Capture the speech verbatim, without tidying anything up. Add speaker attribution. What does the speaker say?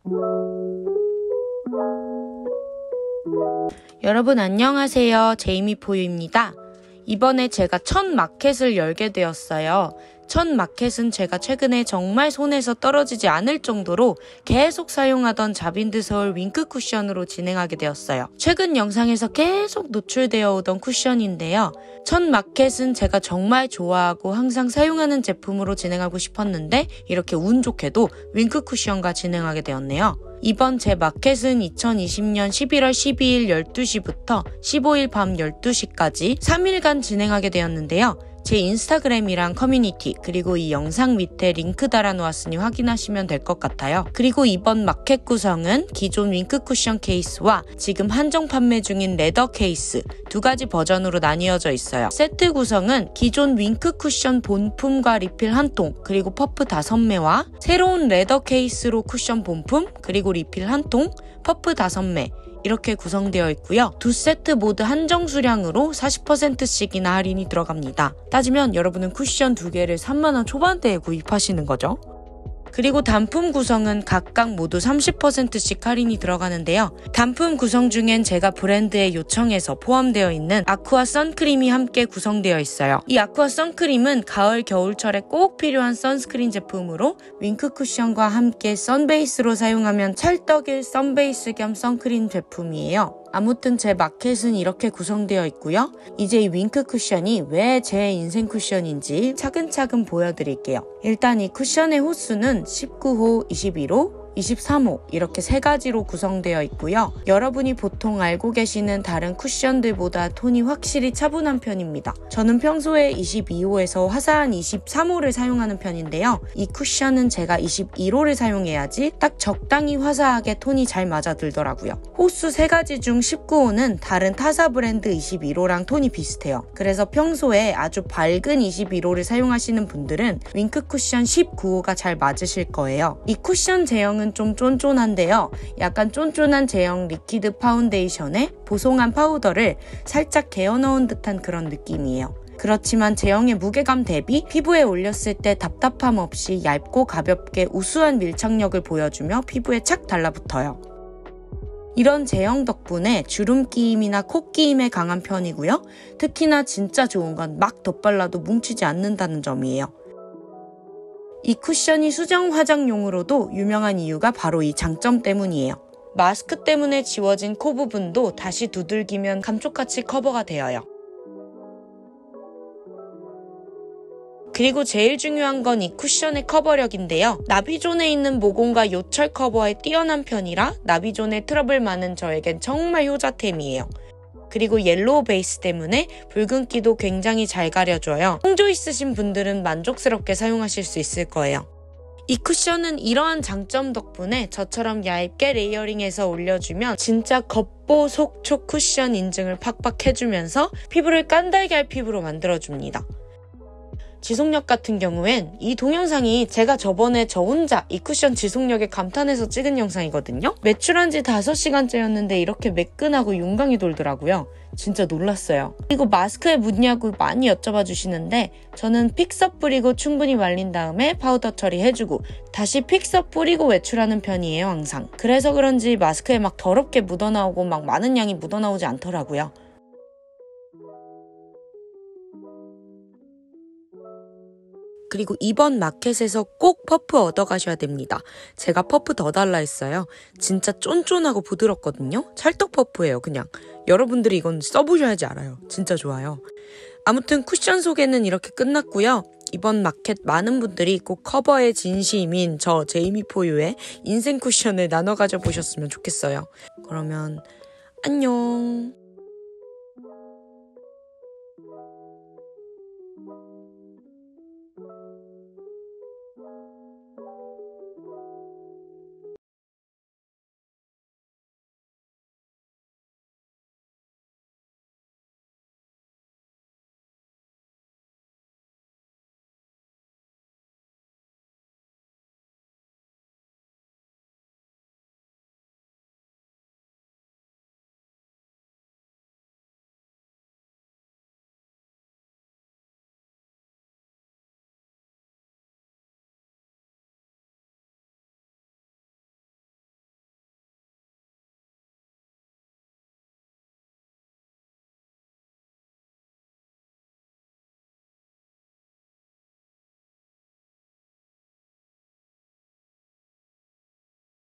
Speaker 1: 여러분 안녕하세요. 제이미포유입니다. 이번에 제가 첫 마켓을 열게 되었어요. 첫 마켓은 제가 최근에 정말 손에서 떨어지지 않을 정도로 계속 사용하던 자빈드 서울 윙크 쿠션으로 진행하게 되었어요. 최근 영상에서 계속 노출되어 오던 쿠션인데요. 첫 마켓은 제가 정말 좋아하고 항상 사용하는 제품으로 진행하고 싶었는데 이렇게 운 좋게도 윙크 쿠션과 진행하게 되었네요. 이번 제 마켓은 이천이십년 십일월 십이일 열두 시부터 십오일 밤 열두 시까지 삼 일간 진행하게 되었는데요. 제 인스타그램이랑 커뮤니티 그리고 이 영상 밑에 링크 달아놓았으니 확인하시면 될 것 같아요. 그리고 이번 마켓 구성은 기존 윙크 쿠션 케이스와 지금 한정 판매 중인 레더 케이스 두 가지 버전으로 나뉘어져 있어요. 세트 구성은 기존 윙크 쿠션 본품과 리필 한 통 그리고 퍼프 다섯 매와 새로운 레더 케이스로 쿠션 본품 그리고 리필 한 통, 퍼프 다섯 매 이렇게 구성되어 있고요. 두 세트 모두 한정 수량으로 사십 퍼센트씩이나 할인이 들어갑니다. 따지면 여러분은 쿠션 두 개를 삼만 원 초반대에 구입하시는 거죠. 그리고 단품 구성은 각각 모두 삼십 퍼센트씩 할인이 들어가는데요. 단품 구성 중엔 제가 브랜드에 요청해서 포함되어 있는 아쿠아 선크림이 함께 구성되어 있어요. 이 아쿠아 선크림은 가을 겨울철에 꼭 필요한 선스크린 제품으로 윙크 쿠션과 함께 선베이스로 사용하면 찰떡일 선베이스 겸 선크림 제품이에요. 아무튼 제 마켓은 이렇게 구성되어 있고요. 이제 이 윙크 쿠션이 왜 제 인생 쿠션인지 차근차근 보여드릴게요. 일단 이 쿠션의 호수는 십구 호, 이십일 호, 이십삼 호 이렇게 세 가지로 구성되어 있고요. 여러분이 보통 알고 계시는 다른 쿠션들보다 톤이 확실히 차분한 편입니다. 저는 평소에 이십이 호에서 화사한 이십삼 호를 사용하는 편인데요. 이 쿠션은 제가 이십일 호를 사용해야지 딱 적당히 화사하게 톤이 잘 맞아들더라고요. 호수 세 가지 중 십구 호는 다른 타사 브랜드 이십일 호랑 톤이 비슷해요. 그래서 평소에 아주 밝은 이십일 호를 사용하시는 분들은 윙크 쿠션 십구 호가 잘 맞으실 거예요. 이 쿠션 제형은 좀 쫀쫀한데요. 약간 쫀쫀한 제형 리퀴드 파운데이션에 보송한 파우더를 살짝 개어 넣은 듯한 그런 느낌이에요. 그렇지만 제형의 무게감 대비 피부에 올렸을 때 답답함 없이 얇고 가볍게 우수한 밀착력을 보여주며 피부에 착 달라붙어요. 이런 제형 덕분에 주름 끼임이나 코 끼임에 강한 편이고요. 특히나 진짜 좋은 건 막 덧발라도 뭉치지 않는다는 점이에요. 이 쿠션이 수정 화장용으로도 유명한 이유가 바로 이 장점 때문이에요. 마스크 때문에 지워진 코 부분도 다시 두들기면 감쪽같이 커버가 되어요. 그리고 제일 중요한 건 이 쿠션의 커버력인데요. 나비존에 있는 모공과 요철 커버에 뛰어난 편이라 나비존에 트러블 많은 저에겐 정말 효자템이에요. 그리고 옐로우 베이스 때문에 붉은기도 굉장히 잘 가려줘요. 홍조 있으신 분들은 만족스럽게 사용하실 수 있을 거예요. 이 쿠션은 이러한 장점 덕분에 저처럼 얇게 레이어링해서 올려주면 진짜 겉보 속촉 쿠션 인증을 팍팍 해주면서 피부를 깐달걀 피부로 만들어줍니다. 지속력 같은 경우엔 이 동영상이 제가 저번에 저 혼자 이 쿠션 지속력에 감탄해서 찍은 영상이거든요. 매출한 지 다섯 시간째였는데 이렇게 매끈하고 윤광이 돌더라고요. 진짜 놀랐어요. 그리고 마스크에 묻냐고 많이 여쭤봐 주시는데 저는 픽서 뿌리고 충분히 말린 다음에 파우더 처리해주고 다시 픽서 뿌리고 외출하는 편이에요, 항상. 그래서 그런지 마스크에 막 더럽게 묻어나오고 막 많은 양이 묻어나오지 않더라고요. 그리고 이번 마켓에서 꼭 퍼프 얻어가셔야 됩니다. 제가 퍼프 더 달라 했어요. 진짜 쫀쫀하고 부드럽거든요. 찰떡 퍼프예요, 그냥. 여러분들이 이건 써보셔야지 알아요. 진짜 좋아요. 아무튼 쿠션 소개는 이렇게 끝났고요. 이번 마켓 많은 분들이 꼭 커버의 진심인 저 제이미포유의 인생 쿠션을 나눠 가져보셨으면 좋겠어요. 그러면 안녕.